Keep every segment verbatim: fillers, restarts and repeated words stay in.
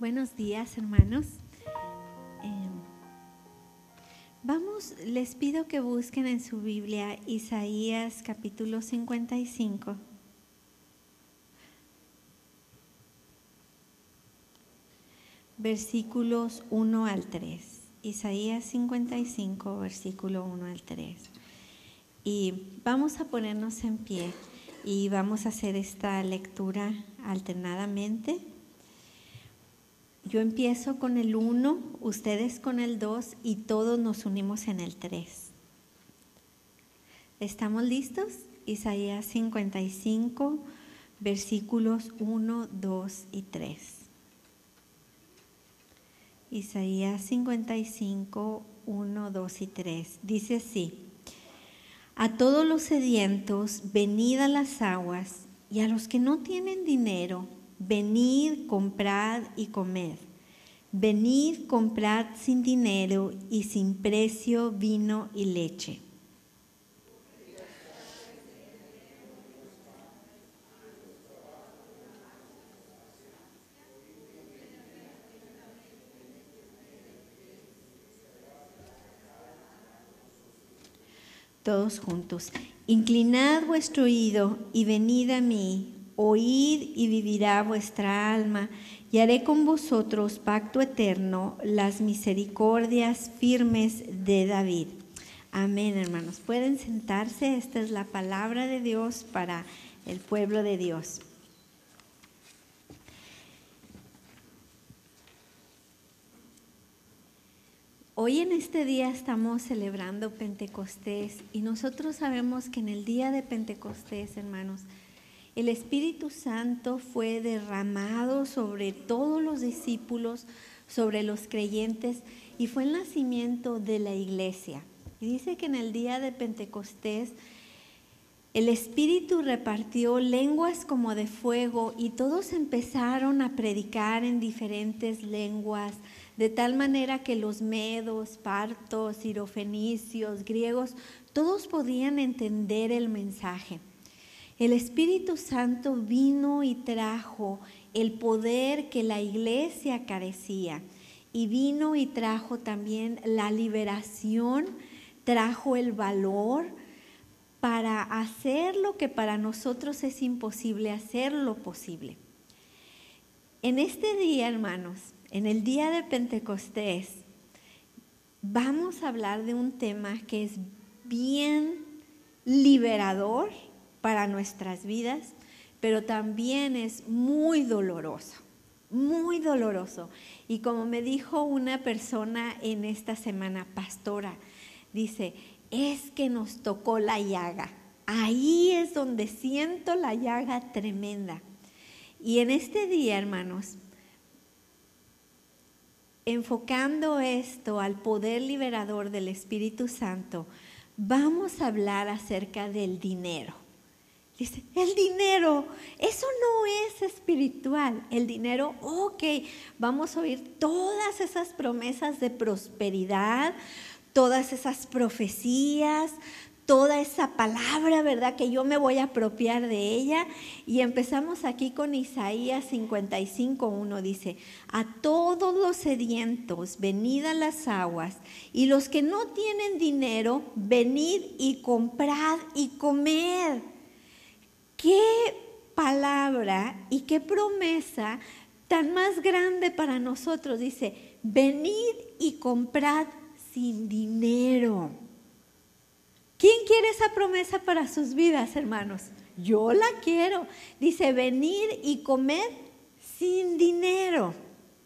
Buenos días, hermanos. Eh, vamos, les pido que busquen en su Biblia Isaías capítulo cincuenta y cinco. Versículos uno al tres. Isaías cincuenta y cinco, versículo uno al tres. Y vamos a ponernos en pie y vamos a hacer esta lectura alternadamente. Yo empiezo con el uno, ustedes con el dos y todos nos unimos en el tres. ¿Estamos listos? Isaías cincuenta y cinco, versículos uno, dos y tres. Isaías cincuenta y cinco, uno, dos y tres. Dice así: a todos los sedientos, venid a las aguas, y a los que no tienen dinero, venid, comprad y comed. Venid, comprad sin dinero y sin precio vino y leche. Todos juntos. Inclinad vuestro oído y venid a mí. Oíd y vivirá vuestra alma, y haré con vosotros pacto eterno, las misericordias firmes de David. Amén, hermanos. Pueden sentarse. Esta es la palabra de Dios para el pueblo de Dios. Hoy en este día estamos celebrando Pentecostés y nosotros sabemos que en el día de Pentecostés, hermanos, el Espíritu Santo fue derramado sobre todos los discípulos, sobre los creyentes, y fue el nacimiento de la iglesia. Y dice que en el día de Pentecostés el Espíritu repartió lenguas como de fuego y todos empezaron a predicar en diferentes lenguas, de tal manera que los medos, partos, sirofenicios, griegos, todos podían entender el mensaje. El Espíritu Santo vino y trajo el poder que la iglesia carecía, y vino y trajo también la liberación, trajo el valor para hacer lo que para nosotros es imposible, hacer lo posible. En este día, hermanos, en el día de Pentecostés, vamos a hablar de un tema que es bien liberador para nuestras vidas, pero también es muy doloroso, muy doloroso. Y como me dijo una persona en esta semana, pastora, dice, es que nos tocó la llaga. Ahí es donde siento la llaga tremenda. Y en este día, hermanos, enfocando esto al poder liberador del Espíritu Santo, vamos a hablar acerca del dinero. Dice, el dinero, eso no es espiritual. El dinero, ok, vamos a oír todas esas promesas de prosperidad, todas esas profecías, toda esa palabra, ¿verdad? Que yo me voy a apropiar de ella. Y empezamos aquí con Isaías cincuenta y cinco, uno dice, a todos los sedientos, venid a las aguas, y los que no tienen dinero, venid y comprad y comed. Qué palabra y qué promesa tan más grande para nosotros. Dice, venid y comprad sin dinero. ¿Quién quiere esa promesa para sus vidas, hermanos? Yo la quiero. Dice, venid y comed sin dinero.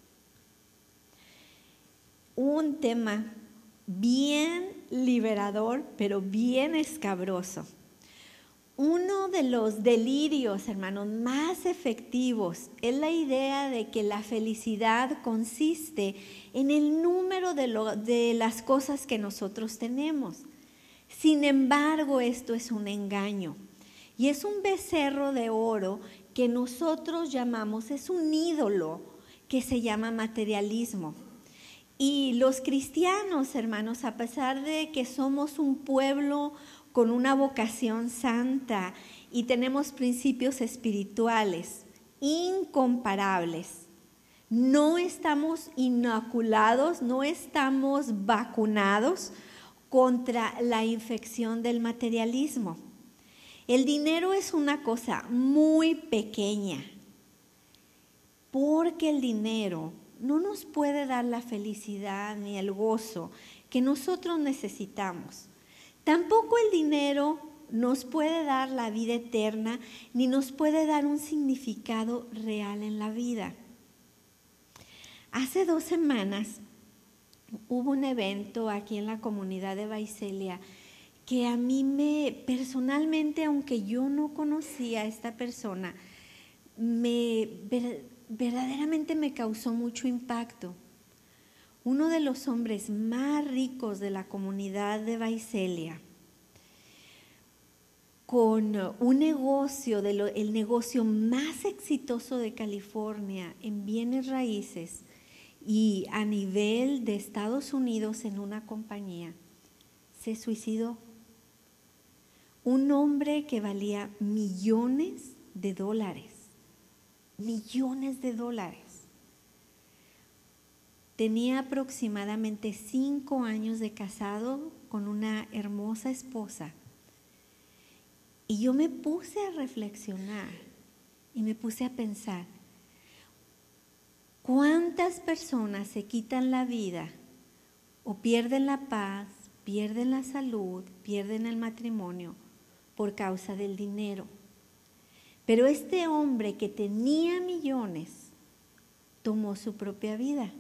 Un tema bien liberador, pero bien escabroso. Uno de los delirios, hermanos, más efectivos es la idea de que la felicidad consiste en el número de, lo, de las cosas que nosotros tenemos. Sin embargo, esto es un engaño y es un becerro de oro que nosotros llamamos, es un ídolo que se llama materialismo. Y los cristianos, hermanos, a pesar de que somos un pueblo con una vocación santa y tenemos principios espirituales incomparables, No estamos inoculados, no estamos vacunados contra la infección del materialismo. El dinero es una cosa muy pequeña, porque el dinero no nos puede dar la felicidad ni el gozo que nosotros necesitamos. Tampoco el dinero nos puede dar la vida eterna, ni nos puede dar un significado real en la vida. Hace dos semanas hubo un evento aquí en la comunidad de Visalia que a mí me, personalmente, aunque yo no conocía a esta persona, me, ver, verdaderamente me causó mucho impacto. Uno de los hombres más ricos de la comunidad de Visalia, con un negocio, de lo, el negocio más exitoso de California en bienes raíces y a nivel de Estados Unidos en una compañía, se suicidó. Un hombre que valía millones de dólares, millones de dólares. Tenía aproximadamente cinco años de casado con una hermosa esposa. Y yo me puse a reflexionar y me puse a pensar, ¿cuántas personas se quitan la vida o pierden la paz, pierden la salud, pierden el matrimonio por causa del dinero? Pero este hombre que tenía millones tomó su propia vida.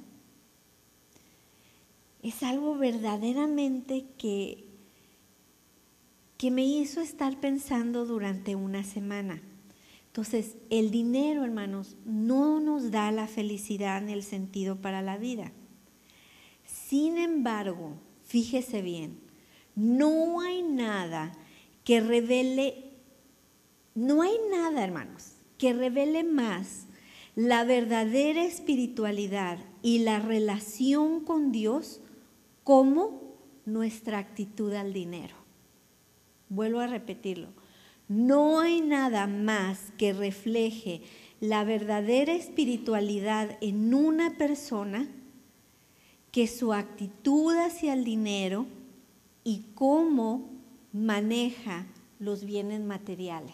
Es algo verdaderamente que, que me hizo estar pensando durante una semana. Entonces, el dinero, hermanos, no nos da la felicidad ni el sentido para la vida. Sin embargo, fíjese bien, no hay nada que revele, no hay nada, hermanos, que revele más la verdadera espiritualidad y la relación con Dios como nuestra actitud al dinero. Vuelvo a repetirlo. No hay nada más que refleje la verdadera espiritualidad en una persona que su actitud hacia el dinero y cómo maneja los bienes materiales.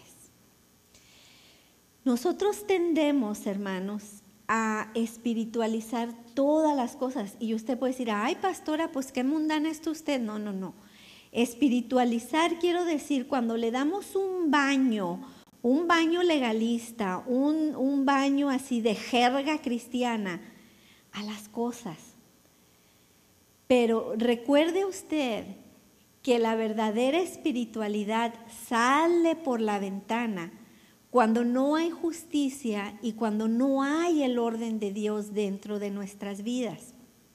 Nosotros tendemos, hermanos, a espiritualizar todas las cosas. Y usted puede decir, ay, pastora, pues qué mundana es usted. No, no, no. Espiritualizar quiero decir cuando le damos un baño, un baño legalista, un, un baño así de jerga cristiana a las cosas. Pero recuerde usted que la verdadera espiritualidad sale por la ventana cuando no hay justicia y cuando no hay el orden de Dios dentro de nuestras vidas.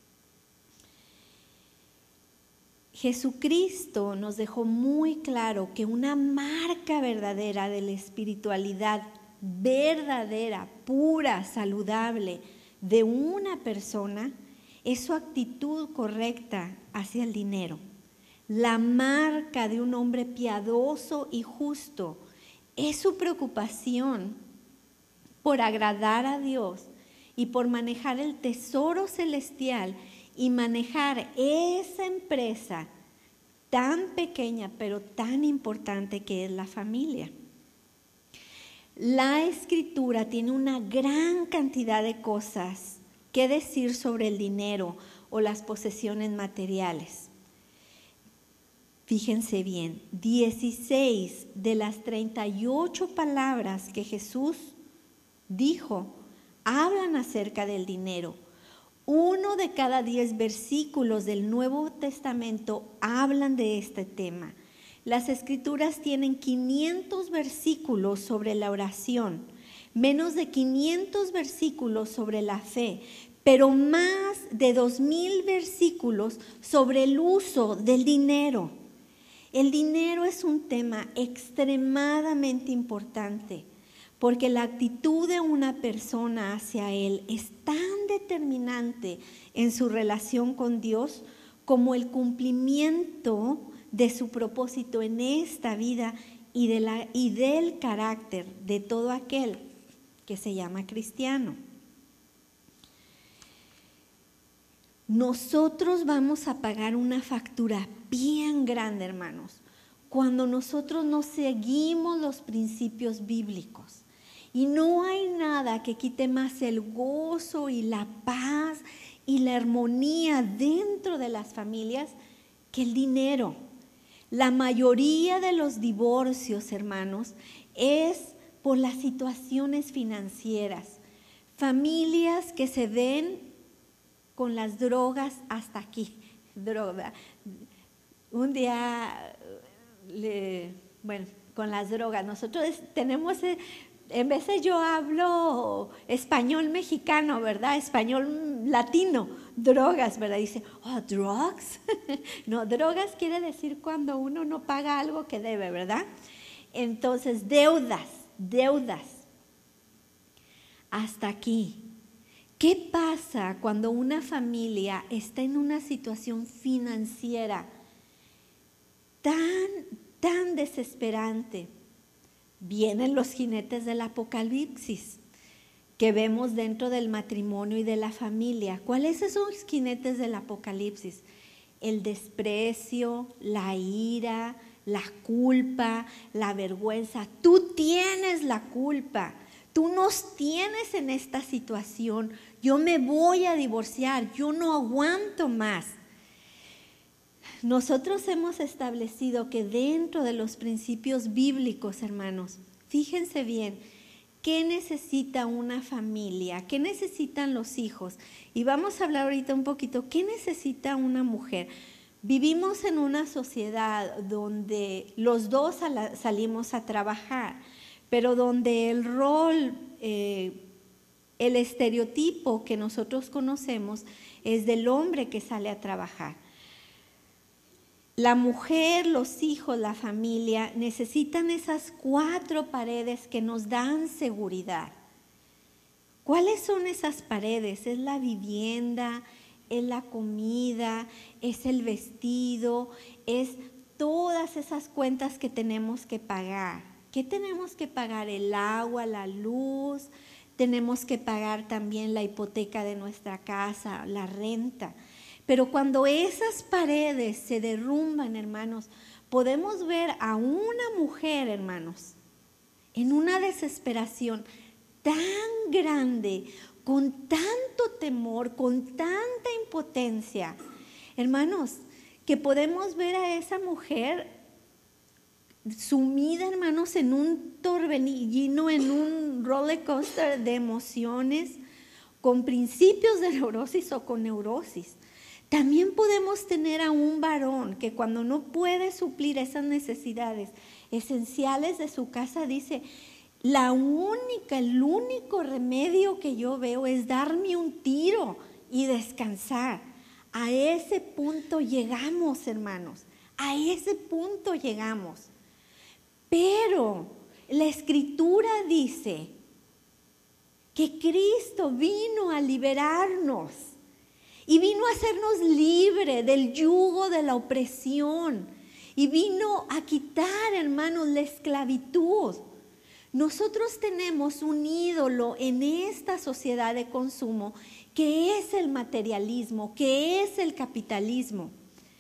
Jesucristo nos dejó muy claro que una marca verdadera de la espiritualidad verdadera, pura, saludable de una persona es su actitud correcta hacia el dinero. La marca de un hombre piadoso y justo es su preocupación por agradar a Dios y por manejar el tesoro celestial y manejar esa empresa tan pequeña pero tan importante que es la familia. La Escritura tiene una gran cantidad de cosas que decir sobre el dinero o las posesiones materiales. Fíjense bien, dieciséis de las treinta y ocho palabras que Jesús dijo hablan acerca del dinero. Uno de cada diez versículos del Nuevo Testamento hablan de este tema. Las Escrituras tienen quinientos versículos sobre la oración, menos de quinientos versículos sobre la fe, pero más de dos mil versículos sobre el uso del dinero. El dinero es un tema extremadamente importante porque la actitud de una persona hacia él es tan determinante en su relación con Dios como el cumplimiento de su propósito en esta vida y, de la, y del carácter de todo aquel que se llama cristiano. nosotros vamos a pagar una factura bien grande, hermanos, cuando nosotros no seguimos los principios bíblicos. Y no hay nada que quite más el gozo y la paz y la armonía dentro de las familias que el dinero. La mayoría de los divorcios, hermanos, es por las situaciones financieras. Familias que se ven con las drogas hasta aquí. Droga. Un día, le, bueno, con las drogas. Nosotros tenemos, en veces yo hablo español mexicano, ¿verdad? Español latino, drogas, ¿verdad? Dice, oh, drugs. No, drogas quiere decir cuando uno no paga algo que debe, ¿verdad? Entonces, deudas, deudas. Hasta aquí. ¿Qué pasa cuando una familia está en una situación financiera tan, tan desesperante? Vienen los jinetes del Apocalipsis que vemos dentro del matrimonio y de la familia. ¿Cuáles son los jinetes del Apocalipsis? El desprecio, la ira, la culpa, la vergüenza. Tú tienes la culpa. Tú nos tienes en esta situación. Yo me voy a divorciar. Yo no aguanto más. Nosotros hemos establecido que dentro de los principios bíblicos, hermanos, fíjense bien, ¿qué necesita una familia? ¿Qué necesitan los hijos? Y vamos a hablar ahorita un poquito, ¿qué necesita una mujer? Vivimos en una sociedad donde los dos salimos a trabajar, pero donde el rol, eh, el estereotipo que nosotros conocemos es del hombre que sale a trabajar. La mujer, los hijos, la familia necesitan esas cuatro paredes que nos dan seguridad. ¿Cuáles son esas paredes? Es la vivienda, es la comida, es el vestido, es todas esas cuentas que tenemos que pagar. ¿Qué tenemos que pagar? El agua, la luz, tenemos que pagar también la hipoteca de nuestra casa, la renta. Pero cuando esas paredes se derrumban, hermanos, podemos ver a una mujer, hermanos, en una desesperación tan grande, con tanto temor, con tanta impotencia, hermanos, que podemos ver a esa mujer sumida, hermanos, en un torbellino, en un roller coaster de emociones, con principios de neurosis o con neurosis. También podemos tener a un varón que cuando no puede suplir esas necesidades esenciales de su casa, dice, la única, el único remedio que yo veo es darme un tiro y descansar. A ese punto llegamos, hermanos, a ese punto llegamos. Pero la Escritura dice que Cristo vino a liberarnos y vino a hacernos libres del yugo de la opresión y vino a quitar, hermanos, la esclavitud. Nosotros tenemos un ídolo en esta sociedad de consumo que es el materialismo, que es el capitalismo.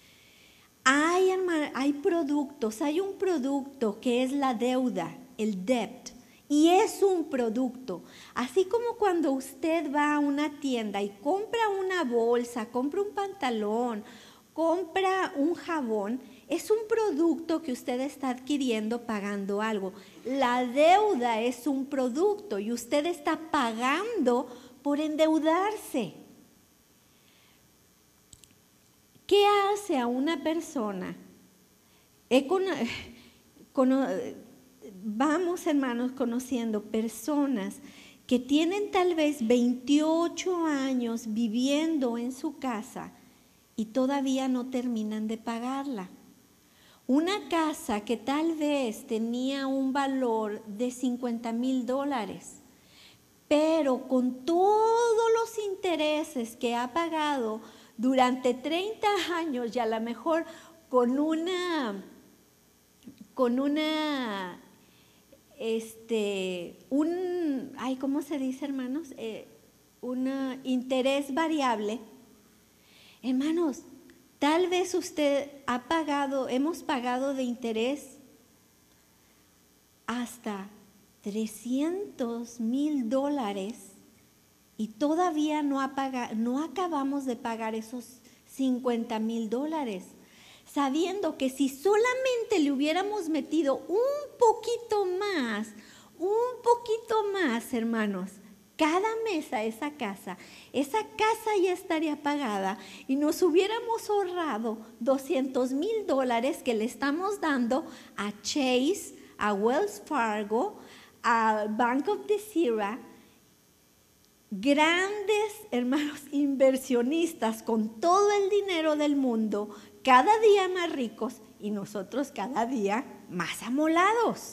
Hay, hay productos, hay un producto que es la deuda, el debt, y es un producto. Así como cuando usted va a una tienda y compra una bolsa, compra un pantalón, compra un jabón, es un producto que usted está adquiriendo pagando algo. La deuda es un producto y usted está pagando por endeudarse. ¿Qué hace a una persona? He con, con, vamos, hermanos, conociendo personas que tienen tal vez veintiocho años viviendo en su casa y todavía no terminan de pagarla. Una casa que tal vez tenía un valor de cincuenta mil dólares, pero con todos los intereses que ha pagado durante treinta años y a lo mejor con una, con una, este, un, ay, ¿cómo se dice, hermanos? Eh, un interés variable. Hermanos, tal vez usted ha pagado, hemos pagado de interés hasta trescientos mil dólares y todavía no, ha pagado, no acabamos de pagar esos cincuenta mil dólares, sabiendo que si solamente le hubiéramos metido un poquito más, un poquito más, hermanos, cada mes a esa casa, esa casa ya estaría pagada y nos hubiéramos ahorrado doscientos mil dólares que le estamos dando a Chase, a Wells Fargo, a Bank of the Sierra, grandes hermanos inversionistas con todo el dinero del mundo, cada día más ricos y nosotros cada día más amolados.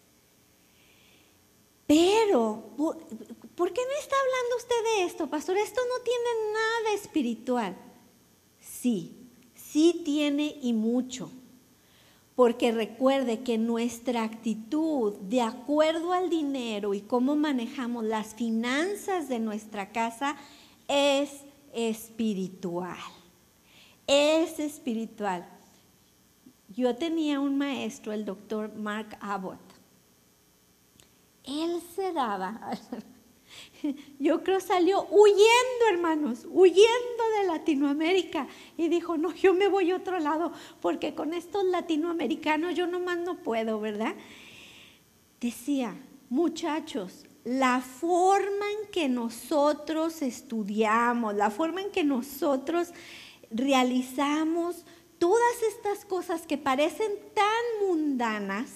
Pero, ¿por, ¿por qué me está hablando usted de esto, pastor? Esto no tiene nada espiritual. Sí, sí tiene y mucho. Porque recuerde que nuestra actitud de acuerdo al dinero y cómo manejamos las finanzas de nuestra casa es espiritual. Es espiritual. Yo tenía un maestro, el doctor Mark Abbott. Él se daba, yo creo salió huyendo, hermanos, huyendo de Latinoamérica y dijo, no, yo me voy a otro lado porque con estos latinoamericanos yo nomás no puedo, ¿verdad? Decía, muchachos, la forma en que nosotros estudiamos, la forma en que nosotros realizamos todas estas cosas que parecen tan mundanas,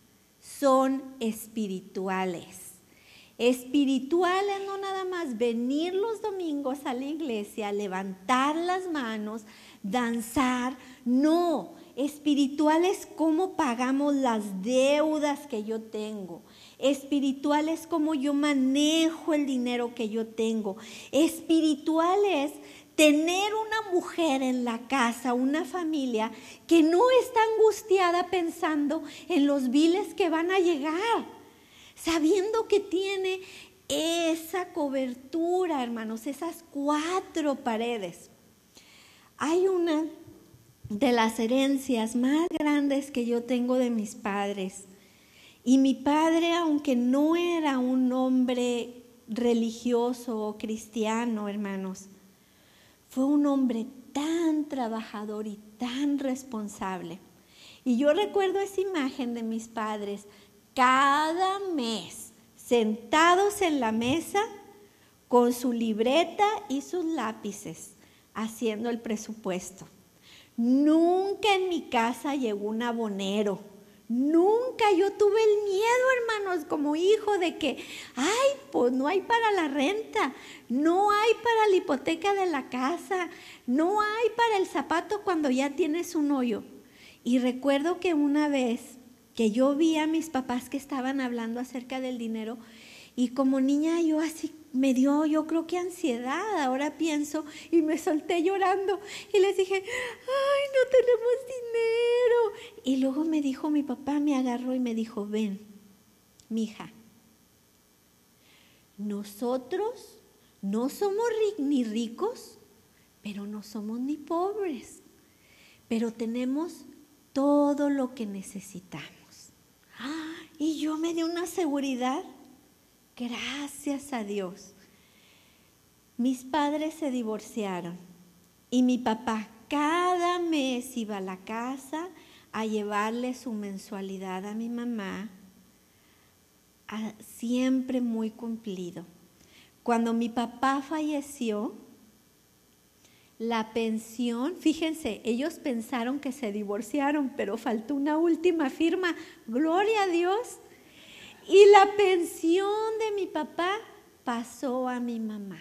son espirituales. Espirituales no nada más venir los domingos a la iglesia, levantar las manos, danzar, no. Espirituales cómo pagamos las deudas que yo tengo. Espirituales cómo yo manejo el dinero que yo tengo. Espirituales tener una mujer en la casa, una familia que no está angustiada pensando en los biles que van a llegar, sabiendo que tiene esa cobertura, hermanos, esas cuatro paredes. Hay una de las herencias más grandes que yo tengo de mis padres. Y mi padre, aunque no era un hombre religioso o cristiano, hermanos, fue un hombre tan trabajador y tan responsable. Y yo recuerdo esa imagen de mis padres cada mes sentados en la mesa con su libreta y sus lápices haciendo el presupuesto. Nunca en mi casa llegó un abonero. Nunca yo tuve el miedo, hermanos, como hijo de que, ay, pues no hay para la renta, no hay para la hipoteca de la casa, no hay para el zapato cuando ya tienes un hoyo. Y recuerdo que una vez que yo vi a mis papás que estaban hablando acerca del dinero y como niña yo así me dio, yo creo que ansiedad, ahora pienso, y me solté llorando y les dije, ay, no tenemos dinero. Y luego me dijo mi papá, me agarró y me dijo, ven, mija, nosotros no somos ni ricos, pero no somos ni pobres, pero tenemos todo lo que necesitamos. Y yo me di una seguridad. Gracias a Dios. Mis padres se divorciaron y mi papá cada mes iba a la casa a llevarle su mensualidad a mi mamá, a, siempre muy cumplido. Cuando mi papá falleció, la pensión, fíjense, ellos pensaron que se divorciaron, pero faltó una última firma, gloria a Dios. Y la pensión de mi papá pasó a mi mamá.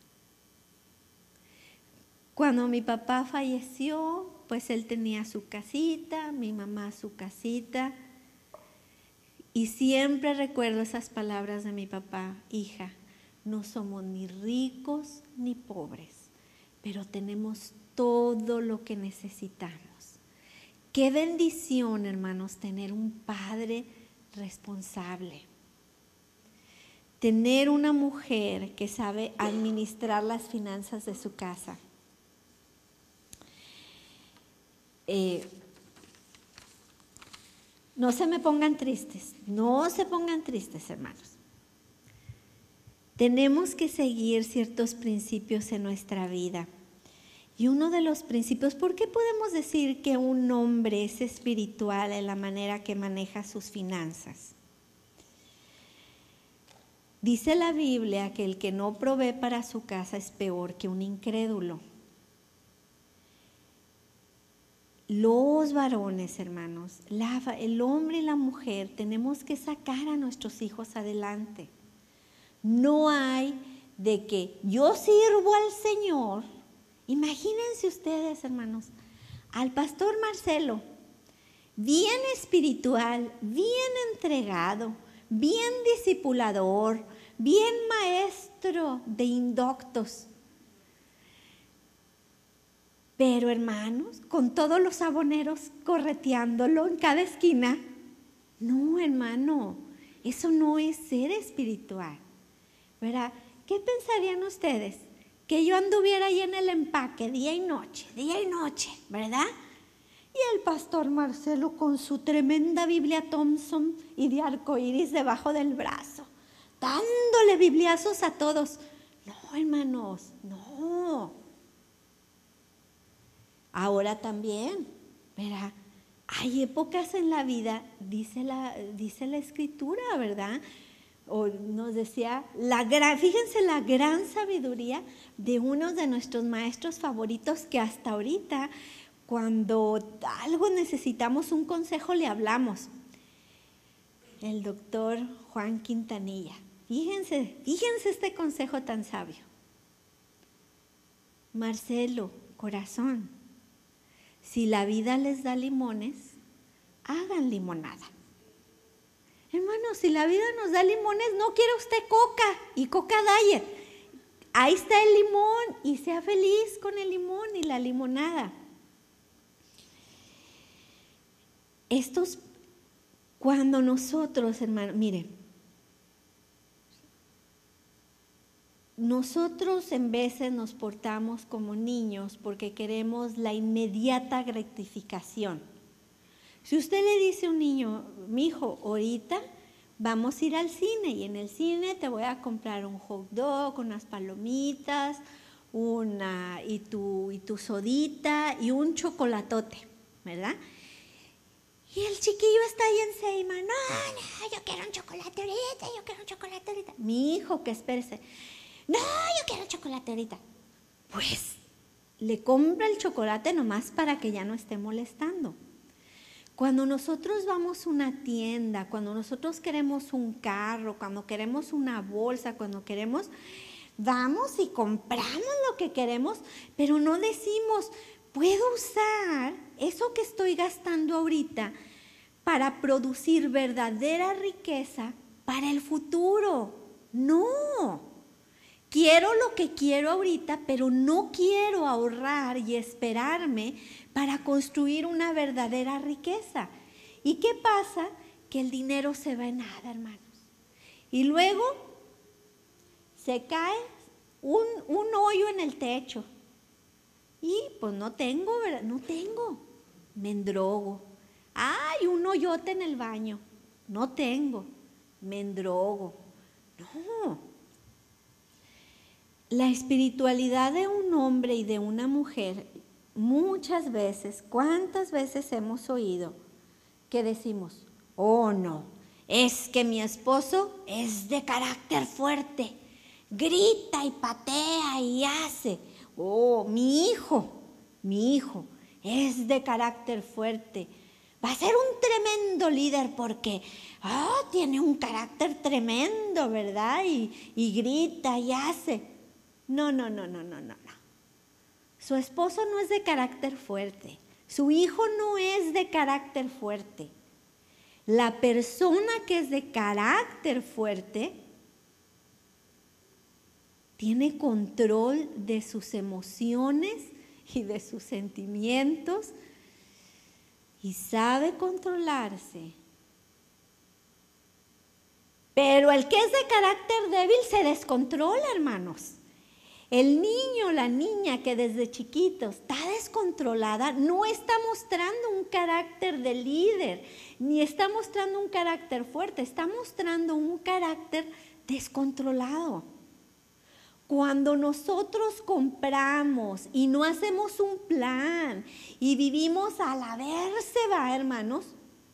Cuando mi papá falleció, pues él tenía su casita, mi mamá su casita. Y siempre recuerdo esas palabras de mi papá, hija, no somos ni ricos ni pobres, pero tenemos todo lo que necesitamos. Qué bendición, hermanos, tener un padre responsable. Tener una mujer que sabe administrar las finanzas de su casa. eh, no se me pongan tristes, no se pongan tristes, hermanos. Tenemos que seguir ciertos principios en nuestra vida. Y uno de los principios, ¿por qué podemos decir que un hombre es espiritual en la manera que maneja sus finanzas? Dice la Biblia que el que no provee para su casa es peor que un incrédulo. Los varones, hermanos, la, el hombre y la mujer, tenemos que sacar a nuestros hijos adelante. No hay de que yo sirvo al Señor. Imagínense ustedes, hermanos, al pastor Marcelo, bien espiritual, bien entregado, bien discipulador, bien maestro de indoctos. Pero, hermanos, con todos los saboneros correteándolo en cada esquina. No, hermano, eso no es ser espiritual, ¿verdad? ¿Qué pensarían ustedes? Que yo anduviera ahí en el empaque día y noche, día y noche, ¿verdad? Y el pastor Marcelo con su tremenda Biblia Thompson y de arcoíris debajo del brazo, dándole bibliazos a todos. No, hermanos, no. Ahora también, ¿verdad? Hay épocas en la vida, dice la, dice la Escritura, ¿verdad? O nos decía, la gran, fíjense la gran sabiduría de uno de nuestros maestros favoritos que hasta ahorita, cuando algo necesitamos un consejo, le hablamos. El doctor Juan Quintanilla. Fíjense, fíjense este consejo tan sabio. Marcelo, corazón, si la vida les da limones, hagan limonada. Hermano, si la vida nos da limones, no quiere usted coca y coca diet. Ahí está el limón y sea feliz con el limón y la limonada. Estos, cuando nosotros, hermano, mire, nosotros en veces nos portamos como niños porque queremos la inmediata gratificación. Si usted le dice a un niño, mi hijo, ahorita vamos a ir al cine y en el cine te voy a comprar un hot dog, unas palomitas, una, y, tu, y tu sodita y un chocolatote, ¿verdad? Y el chiquillo está ahí encima, no, no, yo quiero un chocolate ahorita, yo quiero un chocolate ahorita. Mi hijo, que espérese, no, yo quiero chocolate ahorita. Pues le compra el chocolate nomás para que ya no esté molestando. Cuando nosotros vamos a una tienda, cuando nosotros queremos un carro, cuando queremos una bolsa, cuando queremos, vamos y compramos lo que queremos, pero no decimos, puedo usar eso que estoy gastando ahorita para producir verdadera riqueza para el futuro. No. Quiero lo que quiero ahorita, pero no quiero ahorrar y esperarme para construir una verdadera riqueza. ¿Y qué pasa? Que el dinero se va en nada, hermanos. Y luego se cae un, un hoyo en el techo. Y pues no tengo, ¿verdad? No tengo. Me endrogo. Ay, un hoyote en el baño. No tengo. Me endrogo. No. La espiritualidad de un hombre y de una mujer, muchas veces, ¿cuántas veces hemos oído que decimos, oh no, es que mi esposo es de carácter fuerte, grita y patea y hace, oh, mi hijo, mi hijo es de carácter fuerte, va a ser un tremendo líder porque oh, tiene un carácter tremendo, ¿verdad? Y, y grita y hace. No, no, no, no, no, no, no. Su esposo no es de carácter fuerte. Su hijo no es de carácter fuerte. La persona que es de carácter fuerte tiene control de sus emociones y de sus sentimientos y sabe controlarse. Pero el que es de carácter débil se descontrola, hermanos. El niño o la niña que desde chiquito está descontrolado, descontrolada, no está mostrando un carácter de líder, ni está mostrando un carácter fuerte, está mostrando un carácter descontrolado. Cuando nosotros compramos y no hacemos un plan y vivimos a la verse, va, hermanos,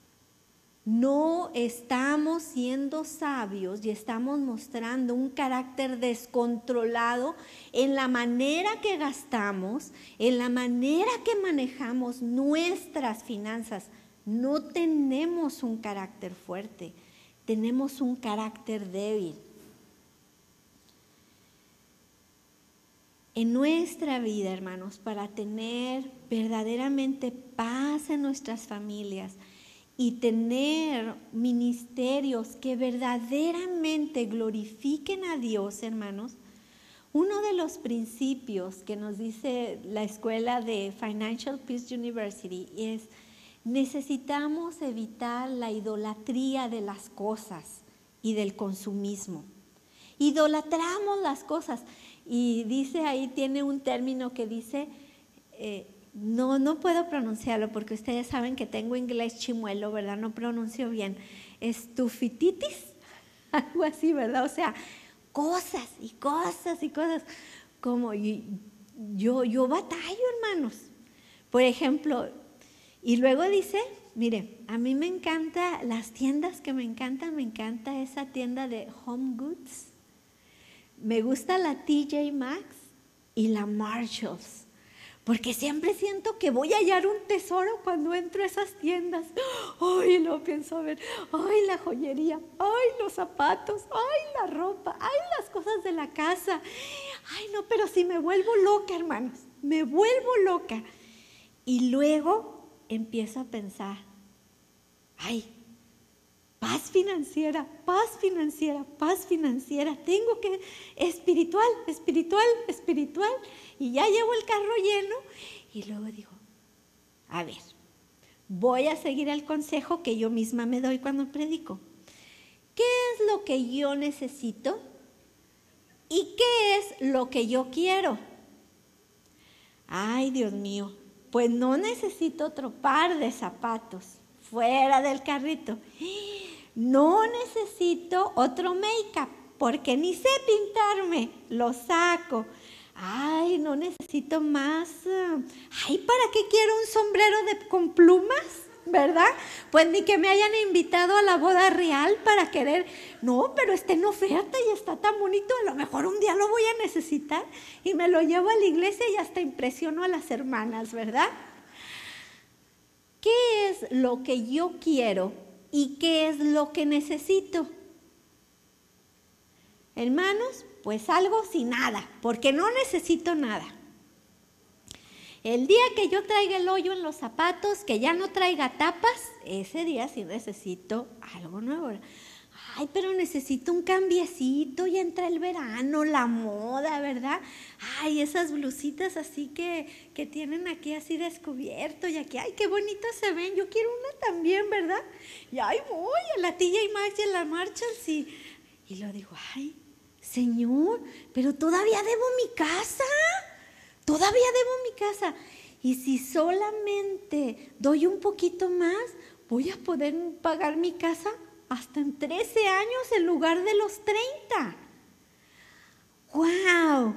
no estamos siendo sabios y estamos mostrando un carácter descontrolado en la manera que gastamos, en la manera que manejamos nuestras finanzas. No tenemos un carácter fuerte, tenemos un carácter débil. En nuestra vida, hermanos, para tener verdaderamente paz en nuestras familias, y tener ministerios que verdaderamente glorifiquen a Dios, hermanos, uno de los principios que nos dice la escuela de Financial Peace University es: necesitamos evitar la idolatría de las cosas y del consumismo. Idolatramos las cosas, y dice ahí, tiene un término que dice... Eh, No, no puedo pronunciarlo porque ustedes saben que tengo inglés chimuelo, ¿verdad? No pronuncio bien. Estufititis, algo así, ¿verdad? O sea, cosas y cosas y cosas. Como yo, yo batallo, hermanos. Por ejemplo, y luego dice, mire, a mí me encanta las tiendas que me encantan, me encanta esa tienda de Home Goods. Me gusta la T J Maxx y la Marshalls. Porque siempre siento que voy a hallar un tesoro cuando entro a esas tiendas. Ay, lo pienso a ver. Ay, la joyería. Ay, los zapatos. Ay, la ropa. Ay, las cosas de la casa. Ay, no, pero si me vuelvo loca, hermanos. Me vuelvo loca. Y luego empiezo a pensar. Ay, paz financiera, paz financiera, paz financiera. Tengo que, espiritual, espiritual, espiritual. Y ya llevo el carro lleno y luego digo, a ver, voy a seguir el consejo que yo misma me doy cuando predico. ¿Qué es lo que yo necesito? ¿Y qué es lo que yo quiero? Ay, Dios mío, pues no necesito otro par de zapatos fuera del carrito. No necesito otro make-up porque ni sé pintarme, lo saco. Ay, no necesito más. Ay, ¿para qué quiero un sombrero de, con plumas? ¿Verdad? Pues ni que me hayan invitado a la boda real para querer. No, pero está en oferta y está tan bonito. A lo mejor un día lo voy a necesitar y me lo llevo a la iglesia y hasta impresiono a las hermanas, ¿verdad? ¿Qué es lo que yo quiero y qué es lo que necesito? Hermanos, pues algo sin nada, porque no necesito nada. El día que yo traiga el hoyo en los zapatos, que ya no traiga tapas, ese día sí necesito algo nuevo. Ay, pero necesito un cambiecito, ya entra el verano, la moda, ¿verdad? Ay, esas blusitas así que, que tienen aquí así descubierto y aquí, ay, qué bonitas se ven, yo quiero una también, ¿verdad? Y ahí voy a la T J Maxx y a la Marshalls y, y lo digo, ay, Señor, pero todavía debo mi casa, todavía debo mi casa. Y si solamente doy un poquito más, voy a poder pagar mi casa hasta en trece años en lugar de los treinta. ¡Wow!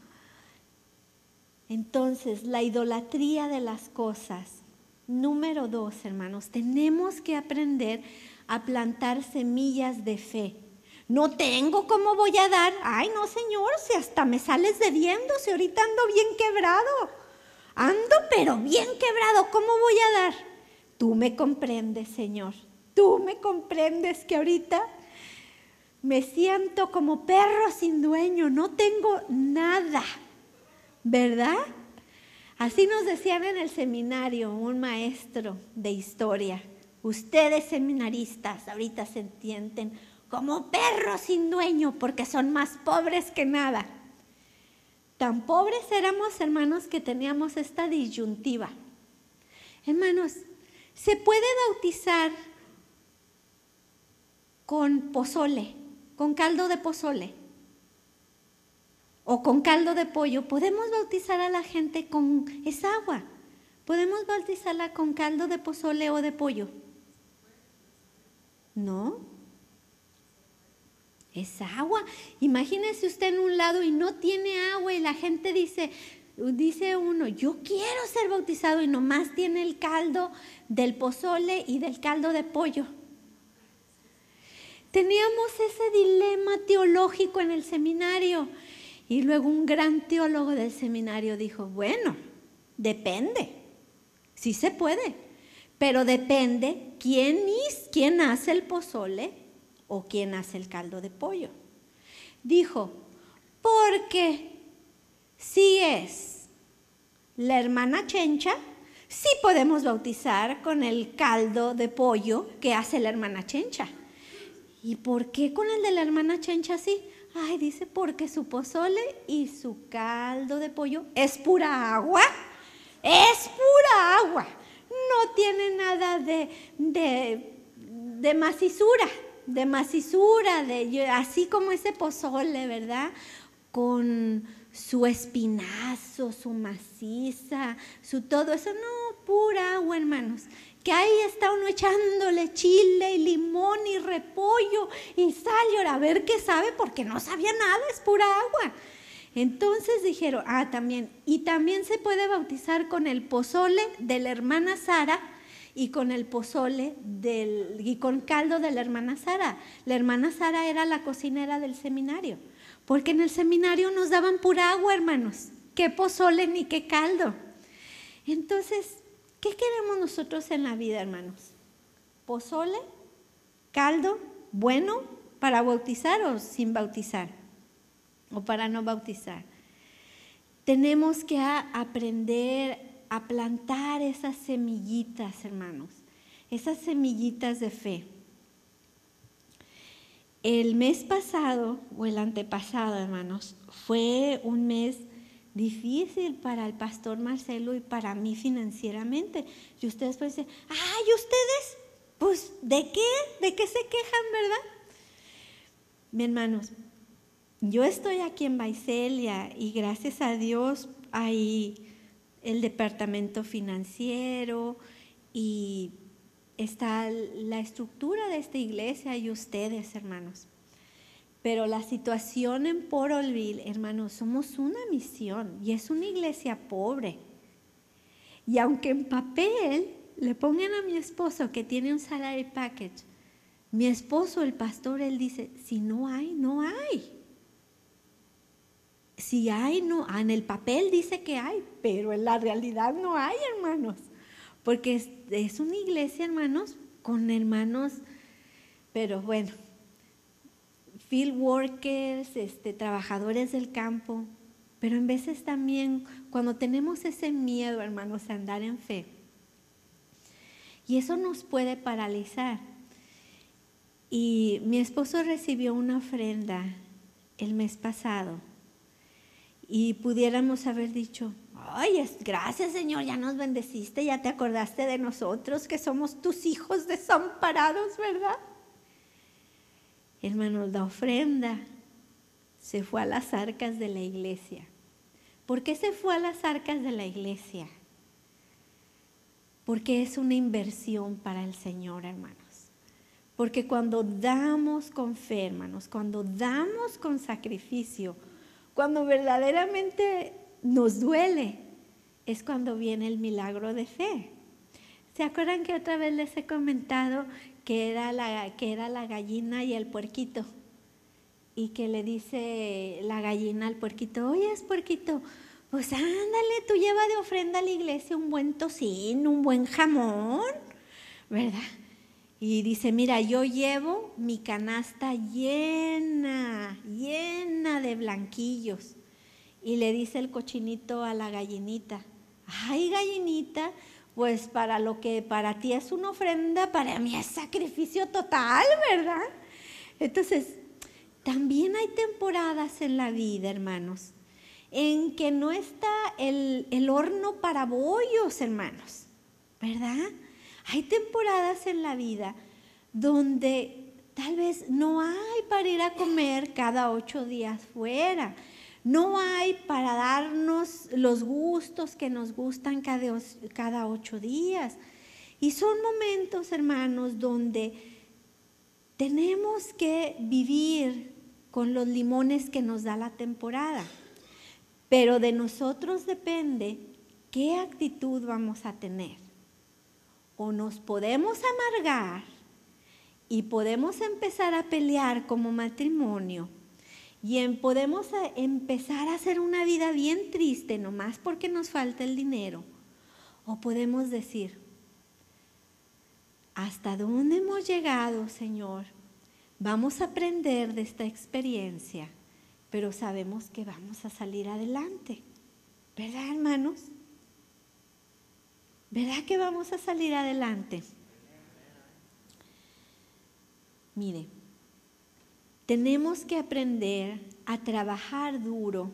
Entonces, la idolatría de las cosas. Número dos, hermanos, tenemos que aprender a plantar semillas de fe. No tengo, ¿cómo voy a dar? Ay, no, Señor, si hasta me sales debiendo, si ahorita ando bien quebrado. Ando, pero bien quebrado, ¿cómo voy a dar? Tú me comprendes, Señor. Tú me comprendes que ahorita me siento como perro sin dueño, no tengo nada, ¿verdad? Así nos decían en el seminario un maestro de historia. Ustedes seminaristas ahorita se entienden como perros sin dueño porque son más pobres que nada. Tan pobres éramos, hermanos, que teníamos esta disyuntiva. Hermanos, ¿se puede bautizar con pozole, con caldo de pozole o con caldo de pollo? Podemos bautizar a la gente con esa agua. ¿Podemos bautizarla con caldo de pozole o de pollo? No. Es agua. Imagínese usted en un lado y no tiene agua y la gente dice, dice uno, yo quiero ser bautizado y nomás tiene el caldo del pozole y del caldo de pollo. Teníamos ese dilema teológico en el seminario y luego un gran teólogo del seminario dijo, bueno, depende, sí se puede, pero depende quién, es, quién hace el pozole o quién hace el caldo de pollo. Dijo, porque si es la hermana Chencha, sí podemos bautizar con el caldo de pollo que hace la hermana Chencha. ¿Y por qué con el de la hermana Chencha sí? Ay, dice, porque su pozole y su caldo de pollo es pura agua. Es pura agua. No tiene nada de, de, de macizura, de macizura, de, así como ese pozole, ¿verdad? Con su espinazo, su maciza, su todo eso. No, pura agua, hermanos. Que ahí está uno echándole chile y limón y repollo y sal y ahora a ver qué sabe porque no sabía nada, es pura agua. Entonces dijeron, ah, también, y también se puede bautizar con el pozole de la hermana Sara y con el pozole del, y con caldo de la hermana Sara. La hermana Sara era la cocinera del seminario, porque en el seminario nos daban pura agua, hermanos, qué pozole ni qué caldo. Entonces, ¿qué queremos nosotros en la vida, hermanos? ¿Pozole? ¿Caldo? ¿Bueno para bautizar o sin bautizar? ¿O para no bautizar? Tenemos que a aprender a plantar esas semillitas, hermanos, esas semillitas de fe. El mes pasado, o el antepasado, hermanos, fue un mes difícil para el pastor Marcelo y para mí financieramente. Y ustedes pueden decir, ay, ¿ustedes? Pues, ¿de qué? ¿De qué se quejan, verdad? Mis hermanos, yo estoy aquí en Vaiselia y gracias a Dios hay el departamento financiero y está la estructura de esta iglesia y ustedes, hermanos. Pero la situación en Port Oilville, hermanos, somos una misión y es una iglesia pobre. Y aunque en papel le pongan a mi esposo que tiene un salary package, mi esposo, el pastor, él dice, si no hay, no hay. Si hay, no, en el papel dice que hay, pero en la realidad no hay, hermanos. Porque es, es una iglesia, hermanos, con hermanos, pero bueno, field workers, este, trabajadores del campo, pero en veces también cuando tenemos ese miedo, hermanos, a andar en fe, y eso nos puede paralizar. Y mi esposo recibió una ofrenda el mes pasado y pudiéramos haber dicho, ay, es, gracias Señor, ya nos bendeciste, ya te acordaste de nosotros que somos tus hijos desamparados, ¿verdad? Hermanos, la ofrenda se fue a las arcas de la iglesia. ¿Por qué se fue a las arcas de la iglesia? Porque es una inversión para el Señor, hermanos. Porque cuando damos con fe, hermanos, cuando damos con sacrificio, cuando verdaderamente nos duele, es cuando viene el milagro de fe. ¿Se acuerdan que otra vez les he comentado que era la, que era la gallina y el puerquito? Y que le dice la gallina al puerquito, oye, puerquito, pues ándale, tú lleva de ofrenda a la iglesia un buen tocino, un buen jamón, ¿verdad? Y dice, mira, yo llevo mi canasta llena, llena de blanquillos. Y le dice el cochinito a la gallinita, ay, gallinita, pues para lo que para ti es una ofrenda, para mí es sacrificio total, ¿verdad? Entonces, también hay temporadas en la vida, hermanos, en que no está el, el horno para bollos, hermanos, ¿verdad? Hay temporadas en la vida donde tal vez no hay para ir a comer cada ocho días fuera. No hay para darnos los gustos que nos gustan cada, cada ocho días. Y son momentos, hermanos, donde tenemos que vivir con los limones que nos da la temporada. Pero de nosotros depende qué actitud vamos a tener. O nos podemos amargar y podemos empezar a pelear como matrimonio. Y en, podemos a empezar a hacer una vida bien triste, nomás porque nos falta el dinero. O podemos decir, ¿hasta dónde hemos llegado, Señor? Vamos a aprender de esta experiencia, pero sabemos que vamos a salir adelante. ¿Verdad, hermanos? ¿Verdad que vamos a salir adelante? Mire. Tenemos que aprender a trabajar duro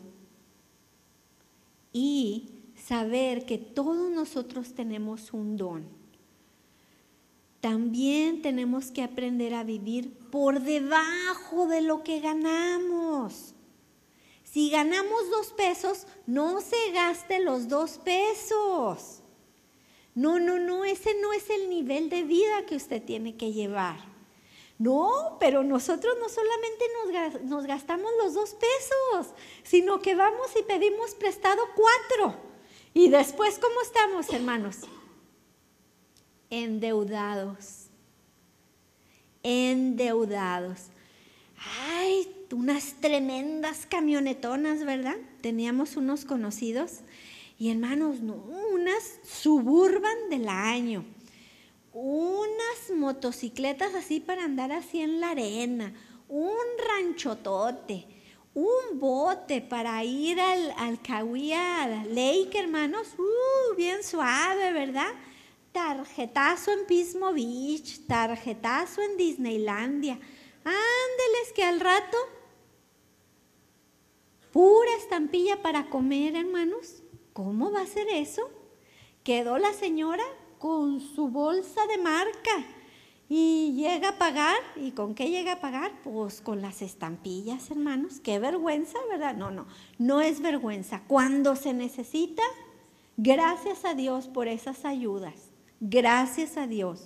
y saber que todos nosotros tenemos un don. También tenemos que aprender a vivir por debajo de lo que ganamos. Si ganamos dos pesos, no se gaste los dos pesos. No, no, no, ese no es el nivel de vida que usted tiene que llevar. No, pero nosotros no solamente nos, nos gastamos los dos pesos, sino que vamos y pedimos prestado cuatro. Y después, ¿cómo estamos, hermanos? Endeudados. Endeudados. Ay, unas tremendas camionetonas, ¿verdad? Teníamos unos conocidos y, hermanos, no, unas Suburban del año. Unas motocicletas así para andar así en la arena, un ranchotote, un bote para ir al, al Cahuía Lake, hermanos, uh, bien suave, ¿verdad? Tarjetazo en Pismo Beach, tarjetazo en Disneylandia. Ándeles que al rato, pura estampilla para comer, hermanos. ¿Cómo va a ser eso? Quedó la señora con su bolsa de marca y llega a pagar. ¿Y con qué llega a pagar? Pues con las estampillas, hermanos. Qué vergüenza, ¿verdad? No, no, no es vergüenza. Cuando se necesita, gracias a Dios por esas ayudas. Gracias a Dios.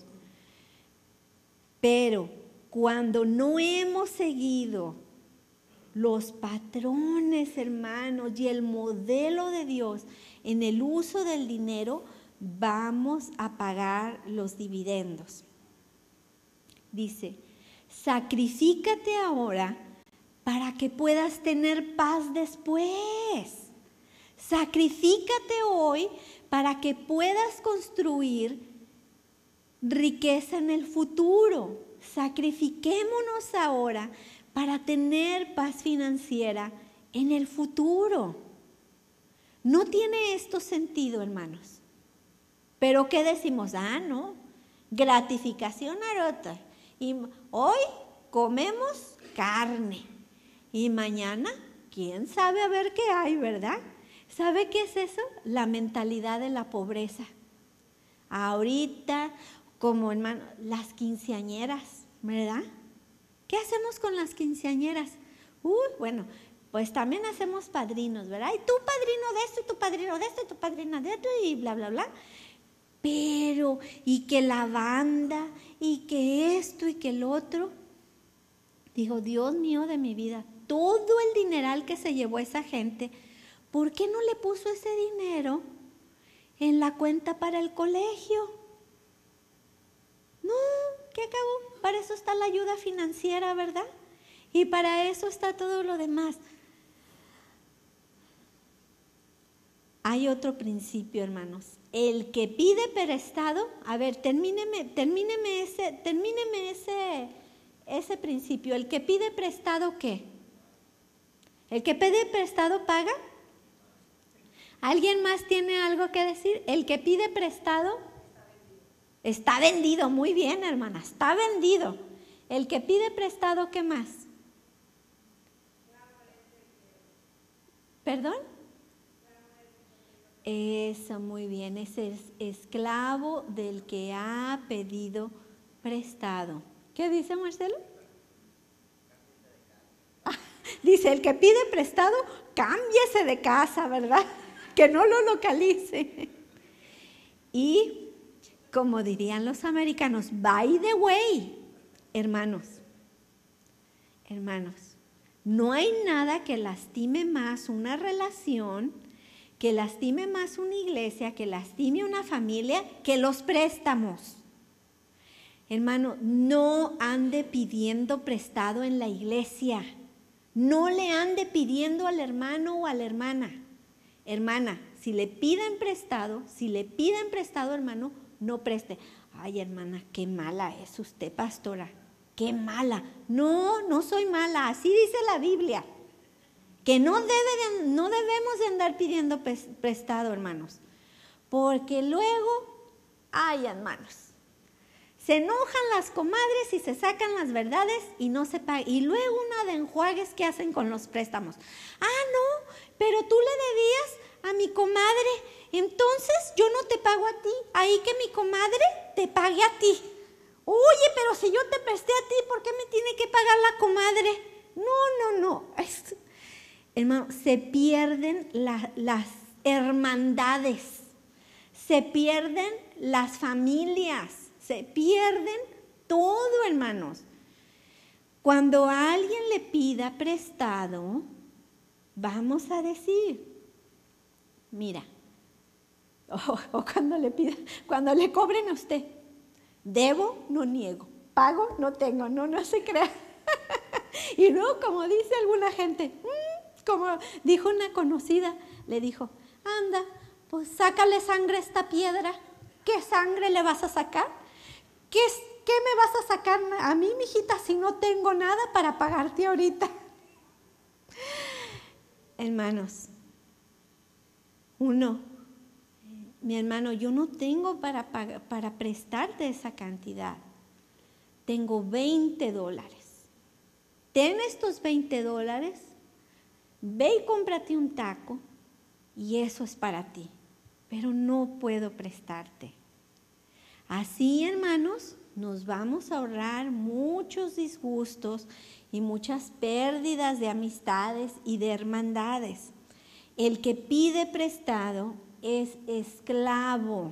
Pero cuando no hemos seguido los patrones, hermanos, y el modelo de Dios en el uso del dinero, vamos a pagar los dividendos. Dice, sacrifícate ahora para que puedas tener paz después. Sacrifícate hoy para que puedas construir riqueza en el futuro. Sacrifiquémonos ahora para tener paz financiera en el futuro. No tiene esto sentido, hermanos. Pero ¿qué decimos? Ah, no, gratificación arota. Y hoy comemos carne. Y mañana, quién sabe a ver qué hay, ¿verdad? ¿Sabe qué es eso? La mentalidad de la pobreza. Ahorita, como hermano, las quinceañeras, ¿verdad? ¿Qué hacemos con las quinceañeras? Uy, bueno, pues también hacemos padrinos, ¿verdad? Y tú padrino de esto, y tu padrino de esto, y tu padrina de esto, y bla, bla, bla. Pero, y que la banda, y que esto, y que el otro. Digo, Dios mío de mi vida, todo el dineral que se llevó esa gente, ¿por qué no le puso ese dinero en la cuenta para el colegio? No, ¿qué acabó? Para eso está la ayuda financiera, ¿verdad? Y para eso está todo lo demás. Hay otro principio, hermanos. El que pide prestado, a ver, termíneme, termíneme ese, termíneme ese, ese principio. El que pide prestado, ¿qué? El que pide prestado paga. ¿Alguien más tiene algo que decir? El que pide prestado está vendido. Muy bien, hermana, está vendido. El que pide prestado, ¿qué más? ¿Perdón? Eso, muy bien, ese es esclavo del que ha pedido prestado. ¿Qué dice Marcelo? Ah, dice, el que pide prestado, cámbiese de casa, ¿verdad? Que no lo localice. Y como dirían los americanos, by the way, hermanos, hermanos, no hay nada que lastime más una relación, que lastime más una iglesia, que lastime una familia, que los préstamos. Hermano, no ande pidiendo prestado en la iglesia. No le ande pidiendo al hermano o a la hermana. Hermana, si le piden prestado, si le piden prestado, hermano, no preste. Ay, hermana, qué mala es usted, pastora. Qué mala. No, no soy mala. Así dice la Biblia. Que no, debe de, no debemos de andar pidiendo prestado, hermanos. Porque luego, ay, hermanos, se enojan las comadres y se sacan las verdades y no se pagan. Y luego una de enjuagues que hacen con los préstamos. Ah, no, pero tú le debías a mi comadre, entonces yo no te pago a ti. Ahí que mi comadre te pague a ti. Oye, pero si yo te presté a ti, ¿por qué me tiene que pagar la comadre? No, no, no. Es, hermano, se pierden la, las hermandades, se pierden las familias, se pierden todo, hermanos. Cuando a alguien le pida prestado, vamos a decir, mira, o, o cuando le pida, cuando le cobren a usted, debo, no niego, pago, no tengo, no, no se crea. Y luego, como dice alguna gente, como dijo una conocida, le dijo, anda, pues sácale sangre a esta piedra. ¿Qué sangre le vas a sacar? ¿Qué, qué me vas a sacar a mí, mijita, si no tengo nada para pagarte ahorita? Hermanos, uno, mi hermano, yo no tengo para, pagar, para prestarte esa cantidad. Tengo veinte dólares. Ten estos veinte dólares, ve y cómprate un taco y eso es para ti. Pero no puedo prestarte. Así, hermanos, nos vamos a ahorrar muchos disgustos y muchas pérdidas de amistades y de hermandades. El que pide prestado es esclavo.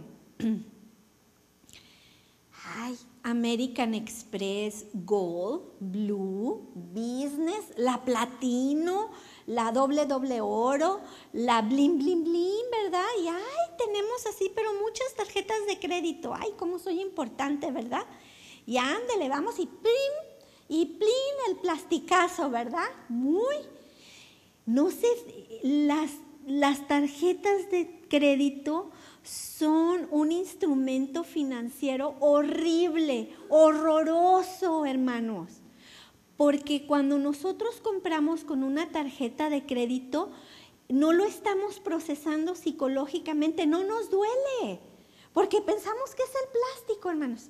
Ay, American Express, Gold, Blue, Business, la Platino, la doble doble oro, la Bling Bling Bling, ¿verdad? Y ay, tenemos así, pero muchas tarjetas de crédito. Ay, cómo soy importante, ¿verdad? Y ándele, vamos y plin, y plin el plasticazo, ¿verdad? Muy, no sé, las, las tarjetas de crédito son un instrumento financiero horrible, horroroso, hermanos. Porque cuando nosotros compramos con una tarjeta de crédito, no lo estamos procesando psicológicamente, no nos duele, porque pensamos que es el plástico, hermanos.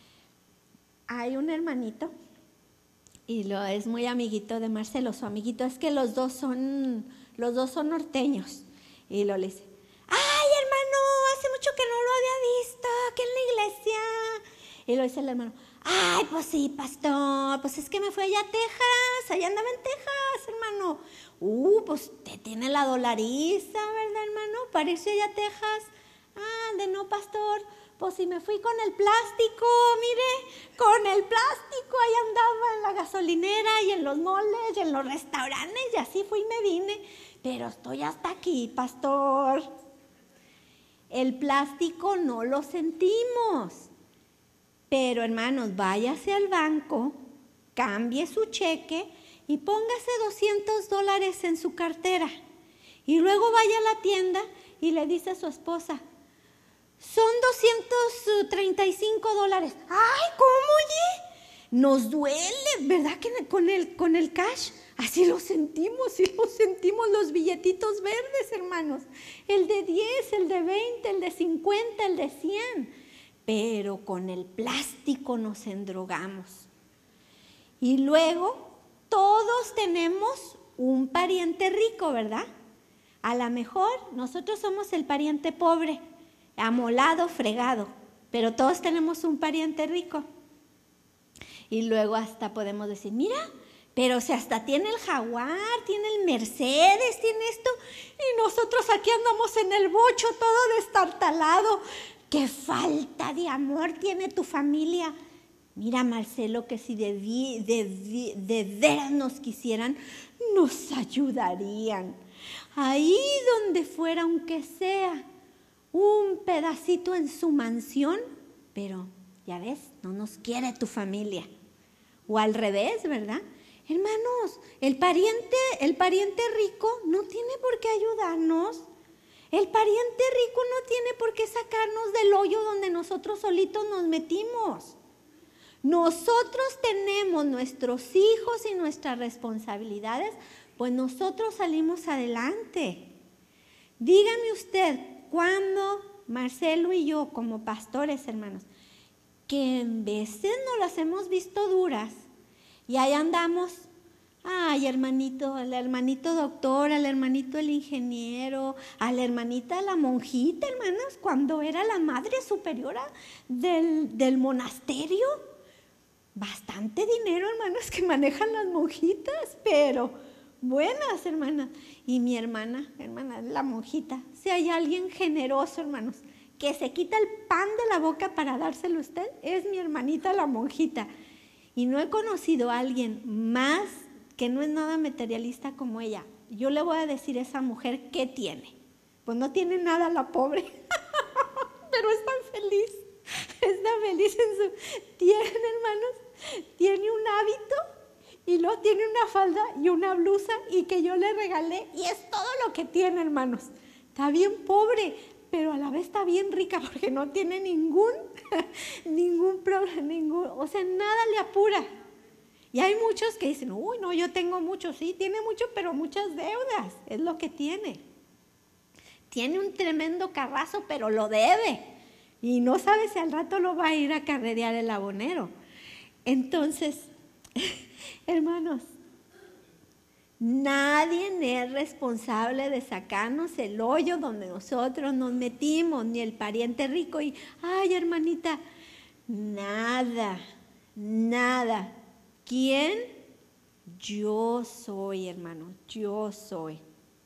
Hay un hermanito, y lo es muy amiguito de Marcelo, su amiguito, es que los dos son, los dos son norteños, y lo le dice, ¡ay, hermano, hace mucho que no lo había visto, aquí en la iglesia! Y lo dice el hermano, ¡ay, pues sí, pastor! Pues es que me fui allá a Texas, allá andaba en Texas, hermano. ¡Uh, pues te tiene la dolariza, ¿verdad, hermano? Para irse allá a Texas. ¡Ande, no, pastor! Pues si me fui con el plástico, mire, con el plástico, ahí andaba en la gasolinera y en los moles y en los restaurantes y así fui y me vine. Pero estoy hasta aquí, pastor. El plástico no lo sentimos. Pero, hermanos, váyase al banco, cambie su cheque y póngase doscientos dólares en su cartera. Y luego vaya a la tienda y le dice a su esposa, son doscientos treinta y cinco dólares. ¡Ay, cómo, oye! Nos duele, ¿verdad? Que con el, con el cash, así lo sentimos, sí lo sentimos los billetitos verdes, hermanos. El de diez, el de veinte, el de cincuenta, el de cien. Pero con el plástico nos endrogamos. Y luego todos tenemos un pariente rico, ¿verdad? A lo mejor nosotros somos el pariente pobre, amolado, fregado, pero todos tenemos un pariente rico. Y luego hasta podemos decir, mira, Pero si hasta tiene el Jaguar, tiene el Mercedes, tiene esto, y nosotros aquí andamos en el bocho todo destartalado. ¡Qué falta de amor tiene tu familia! Mira, Marcelo, que si de, de, de veras nos quisieran, nos ayudarían. Ahí donde fuera, aunque sea un pedacito en su mansión, pero ya ves, no nos quiere tu familia. O al revés, ¿verdad? Hermanos, el pariente, el pariente rico no tiene por qué ayudarnos. El pariente rico no tiene por qué sacarnos del hoyo donde nosotros solitos nos metimos. Nosotros tenemos nuestros hijos y nuestras responsabilidades, pues nosotros salimos adelante. Dígame usted, ¿cuándo Marcelo y yo como pastores, hermanos, que en veces nos las hemos visto duras y ahí andamos, ay, hermanito, al hermanito doctor, al hermanito el ingeniero, a la hermanita la monjita, hermanos, cuando era la madre superiora del, del monasterio? Bastante dinero, hermanos, que manejan las monjitas, pero buenas, hermanas. Y mi hermana, hermana, la monjita, si hay alguien generoso, hermanos, que se quita el pan de la boca para dárselo a usted, es mi hermanita la monjita. Y no he conocido a alguien más que no es nada materialista como ella. Yo le voy a decir a esa mujer qué tiene. Pues no tiene nada la pobre, pero es tan feliz, está feliz en su... Tiene, hermanos, tiene un hábito y luego tiene una falda y una blusa y que yo le regalé y es todo lo que tiene, hermanos. Está bien pobre, pero a la vez está bien rica porque no tiene ningún, ningún problema, ningún, o sea, nada le apura. Y hay muchos que dicen, uy, no, yo tengo mucho, sí, tiene mucho, pero muchas deudas, es lo que tiene. Tiene un tremendo carrazo, pero lo debe. Y no sabe si al rato lo va a ir a carrerear el abonero. Entonces, hermanos, nadie es responsable de sacarnos el hoyo donde nosotros nos metimos, ni el pariente rico y, ay, hermanita, nada, nada. ¿Quién? Yo soy, hermano, yo soy.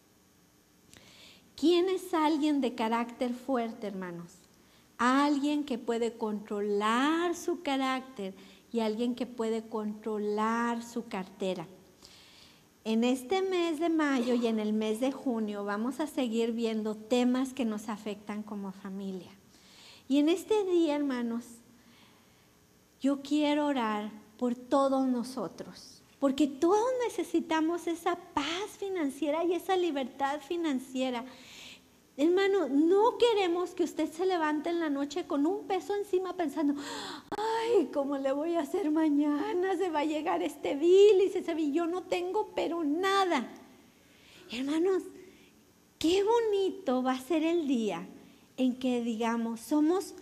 ¿Quién es alguien de carácter fuerte, hermanos? Alguien que puede controlar su carácter y alguien que puede controlar su cartera. En este mes de mayo y en el mes de junio vamos a seguir viendo temas que nos afectan como familia. Y en este día, hermanos, yo quiero orar por todos nosotros, porque todos necesitamos esa paz financiera y esa libertad financiera. Hermano, no queremos que usted se levante en la noche con un peso encima pensando, ay, ¿cómo le voy a hacer mañana? Se va a llegar este bill y se sabe, yo no tengo pero nada. Hermanos, qué bonito va a ser el día en que digamos, somos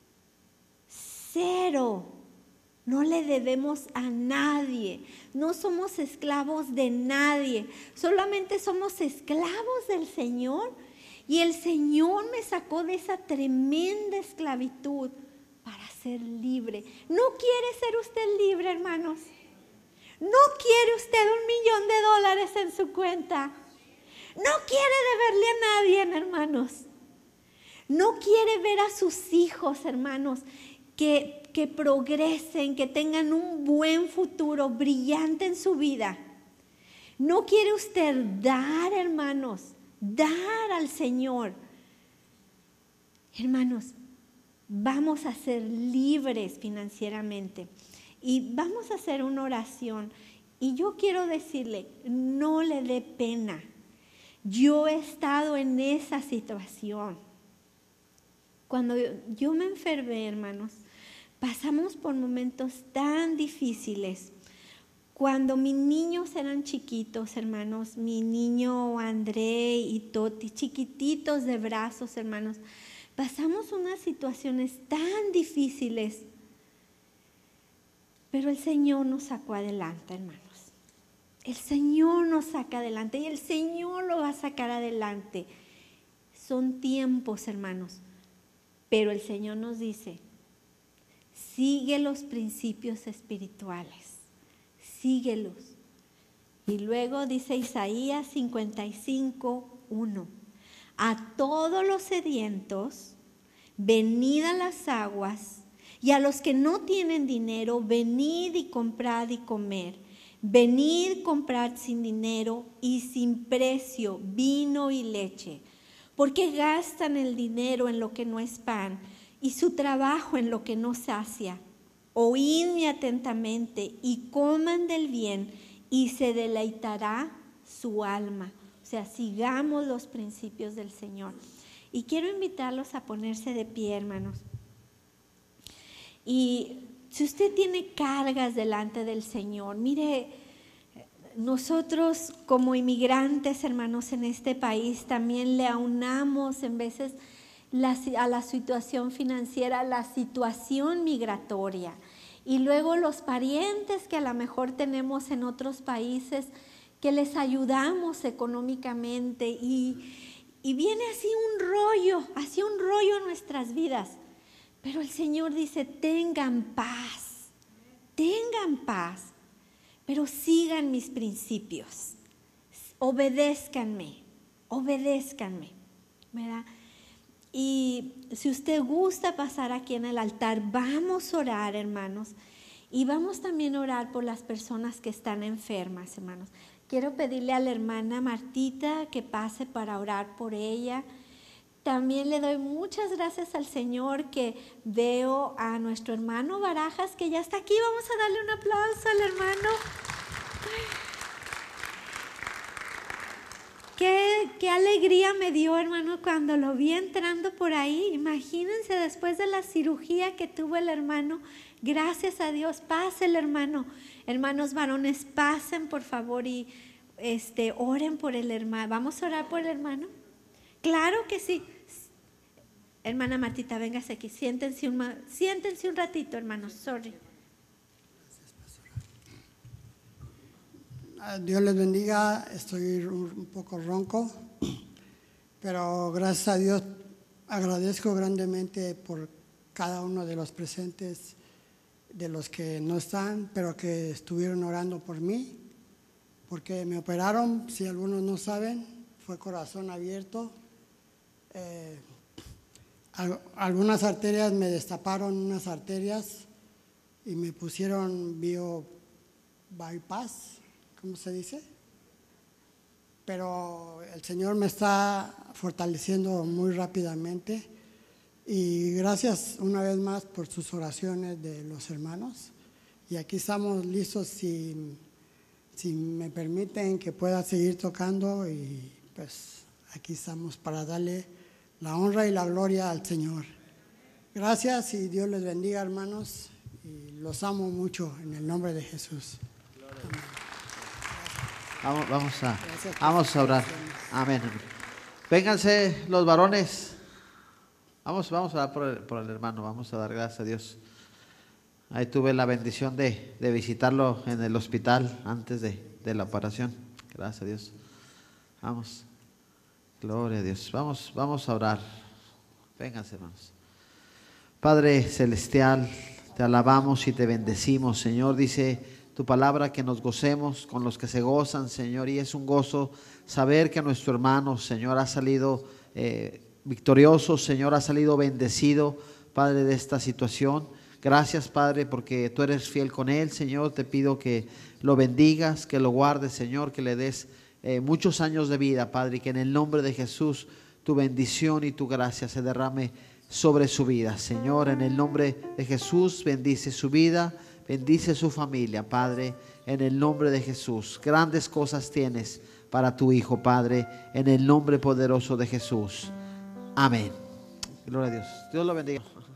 cero, no le debemos a nadie, no somos esclavos de nadie, solamente somos esclavos del Señor. Y el Señor me sacó de esa tremenda esclavitud para ser libre. ¿No quiere ser usted libre, hermanos? ¿No quiere usted un millón de dólares en su cuenta? ¿No quiere deberle a nadie, hermanos? ¿No quiere ver a sus hijos, hermanos, que, que progresen, que tengan un buen futuro brillante en su vida? ¿No quiere usted dar, hermanos? Dar al Señor. Hermanos, vamos a ser libres financieramente y vamos a hacer una oración. Y yo quiero decirle, no le dé pena. Yo he estado en esa situación. Cuando yo, yo me enfermé, hermanos, pasamos por momentos tan difíciles. Cuando mis niños eran chiquitos, hermanos, mi niño André y Toti, chiquititos de brazos, hermanos, pasamos unas situaciones tan difíciles, pero el Señor nos sacó adelante, hermanos. El Señor nos saca adelante y el Señor lo va a sacar adelante. Son tiempos, hermanos, pero el Señor nos dice, sigue los principios espirituales. Síguelos, Y luego dice Isaías cincuenta y cinco, uno. A todos los sedientos, venid a las aguas, y a los que no tienen dinero, venid y comprad y comer. Venid, comprad sin dinero y sin precio vino y leche. Porque gastan el dinero en lo que no es pan y su trabajo en lo que no sacia. Oídme atentamente y coman del bien y se deleitará su alma. O sea, sigamos los principios del Señor. Y quiero invitarlos a ponerse de pie, hermanos. Y si usted tiene cargas delante del Señor, mire, nosotros como inmigrantes, hermanos, en este país también le aunamos en veces la, a la situación financiera, la situación migratoria. Y luego los parientes que a lo mejor tenemos en otros países, que les ayudamos económicamente y, y viene así un rollo, así un rollo en nuestras vidas. Pero el Señor dice, tengan paz, tengan paz, pero sigan mis principios, obedézcanme, obedézcanme, ¿verdad? Y si usted gusta pasar aquí en el altar, vamos a orar, hermanos, y vamos también a orar por las personas que están enfermas, hermanos. Quiero pedirle a la hermana Martita que pase para orar por ella. También le doy muchas gracias al Señor que veo a nuestro hermano Barajas que ya está aquí. Vamos a darle un aplauso al hermano. Qué, qué alegría me dio, hermano, cuando lo vi entrando por ahí. Imagínense después de la cirugía que tuvo el hermano. Gracias a Dios, pase el hermano. Hermanos varones, pasen por favor y este, oren por el hermano. ¿Vamos a orar por el hermano? Claro que sí. Hermana Martita, véngase aquí. Siéntense un, siéntense un ratito, hermanos. Sorry. Dios les bendiga. Estoy un poco ronco, pero gracias a Dios agradezco grandemente por cada uno de los presentes, de los que no están, pero que estuvieron orando por mí, porque me operaron, si algunos no saben, fue corazón abierto. Eh, algunas arterias me destaparon, unas arterias, y me pusieron bio bypass, ¿cómo se dice? Pero el Señor me está fortaleciendo muy rápidamente. Y gracias una vez más por sus oraciones de los hermanos. Y aquí estamos listos si, si me permiten que pueda seguir tocando. Y pues aquí estamos para darle la honra y la gloria al Señor. Gracias y Dios les bendiga, hermanos. Y los amo mucho en el nombre de Jesús. Amén. Vamos, vamos, a, vamos a orar. Amén. Vénganse los varones. Vamos, vamos a orar por el, por el hermano. Vamos a dar gracias a Dios. Ahí tuve la bendición de, de visitarlo en el hospital antes de, de la operación. Gracias a Dios. Vamos. Gloria a Dios. Vamos, vamos a orar. Vénganse, hermanos. Padre celestial, te alabamos y te bendecimos, Señor. Dice tu palabra que nos gocemos con los que se gozan, Señor, y es un gozo saber que nuestro hermano, Señor, ha salido eh, victorioso, Señor, ha salido bendecido, Padre, de esta situación. Gracias, Padre, porque tú eres fiel con él, Señor. Te pido que lo bendigas, que lo guardes, Señor, que le des eh, muchos años de vida, Padre, y que en el nombre de Jesús tu bendición y tu gracia se derrame sobre su vida, Señor. En el nombre de Jesús, bendice su vida, bendice su familia, Padre, en el nombre de Jesús. Grandes cosas tienes para tu Hijo, Padre, en el nombre poderoso de Jesús. Amén. Gloria a Dios. Dios lo bendiga.